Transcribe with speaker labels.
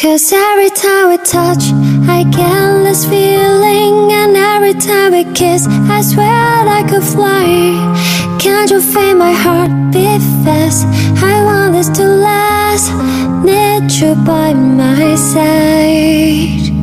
Speaker 1: 'Cause every time we touch, I get this feeling. And every time we kiss, I swear I could fly. Can't you feel my heart beat fast? I want this to last. Need you by my side.